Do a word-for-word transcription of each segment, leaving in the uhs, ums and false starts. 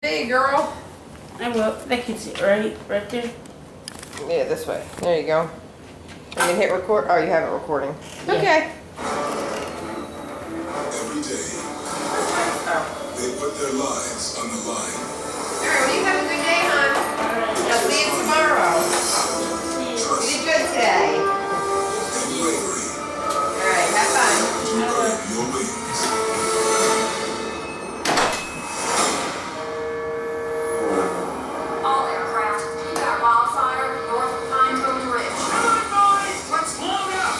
Hey, girl. I will. They can see it, right? Right there? Yeah, this way. There you go. You can hit record. Oh, you have it recording. Yeah. Okay. Every day, Oh. they put their lives on the line. All right, well, you have a good day, hon. I'll see you tomorrow. You did good today. And bravery All right, have fun. to earn your wings. All aircraft, combat wildfire north of Pine Cone Ridge. Come on, boys! Let's load up!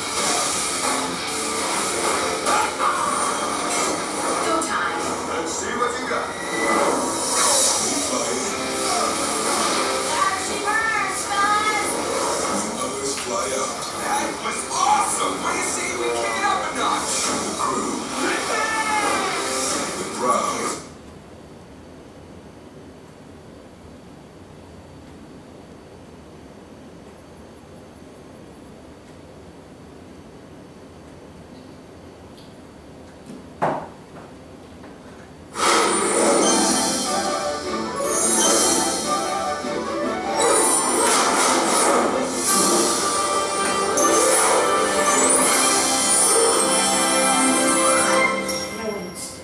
Go time. Let's see what you got. We fly There she burns, fellas! in, when others fly out. That was awesome! What do you say we kick it up a notch? The crew. The crowd. No one stays.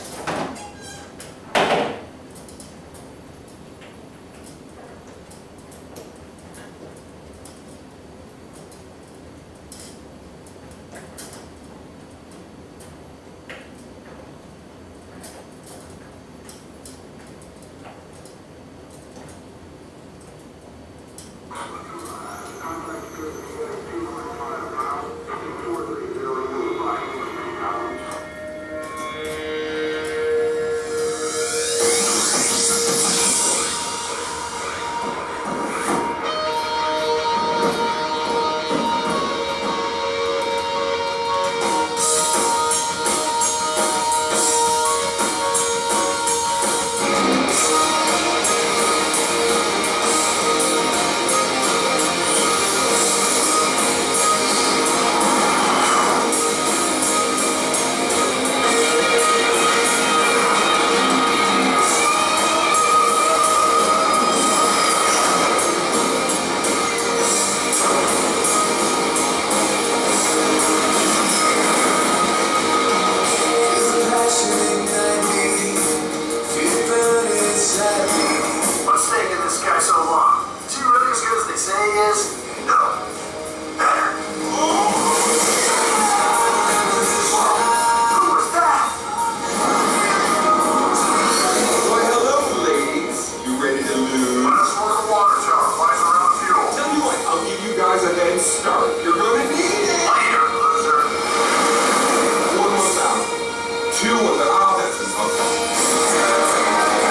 What's taking this guy so long? Is he really as good as they say he is? No. Better. Who was that? Why, hello, ladies. You ready to lose? Let us work a water tower. Flies around fuel. Tell you what, I'll give you guys a head start. You're gonna need it. Later, loser. One more thousand. Two of the oh, that's okay.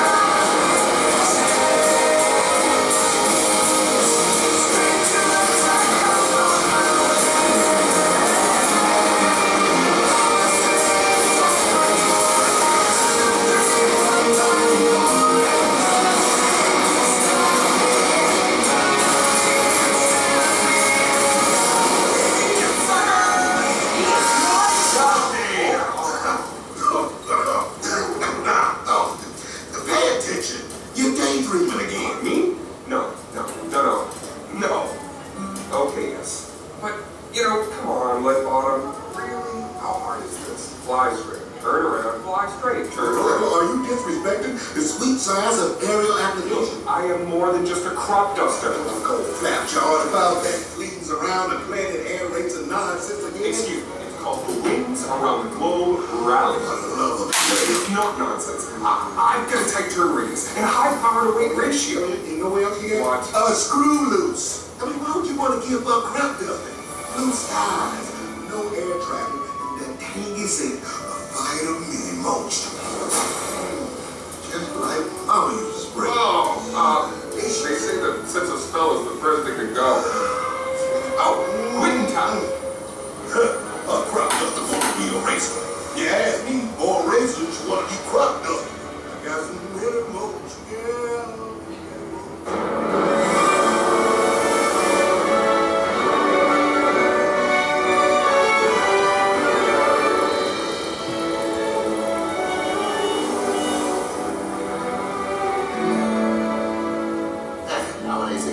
Pay attention. You're daydreaming again. Me? No, no, no, no, no. Okay, yes. But, you know, come on, Left Bottom. Really? How hard is this? Fly straight. Turn around. Fly straight. Turn around. Are you disrespecting the sweet science of aerial application? I am more than just a crop duster. Go flap jawed about that fleeting around the planet air rates and nonsense again. Excuse me. It's called the Winds Around the Globe Rally. For the love of It's not nonsense. I, I've got a tight turn radius and a high power to weight ratio. You know where else you get? What? A screw loose. I mean, why would you want to give up crap dusting? Blue skies, no air traffic, and that tangy scent of vitamin mulch. Just like I'll use spray. Oh, uh, they say that sense of smell is the furthest it can go. Oh, quitting time. A crop duster won't be a racer. You ask me, more racers want to be crop dusters. I got some red mulch, yeah.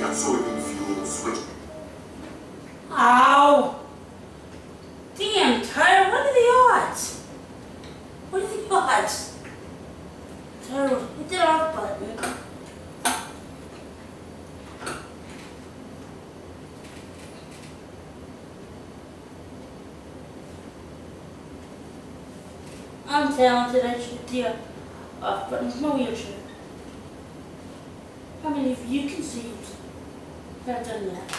got soybean fuel, switch. Ow! Damn, Tyler, what are the odds? What are the odds? Tyler, hit that off button. I'm talented, I should hit the off button. No, you should. How many of you conceived? Haven't done that.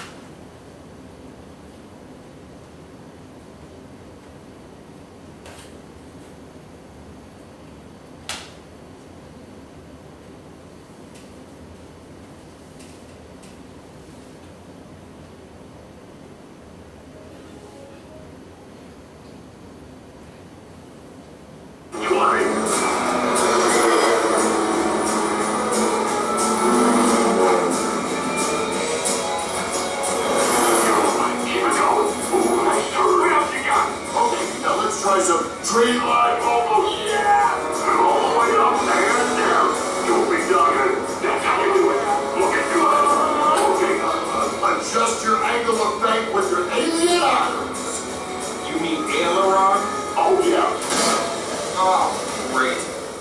Dream like almost, yeah! All the way up and down. Don't be talking. That's how you do it. Looking good. Okay, uh, adjust your angle of bank with your alien eyes. You mean aileron? Oh, yeah. Oh, great.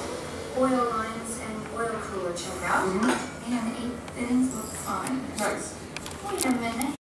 Oil lines and oil cooler checkout. Mm-hmm. And eight fittings look fine. Nice.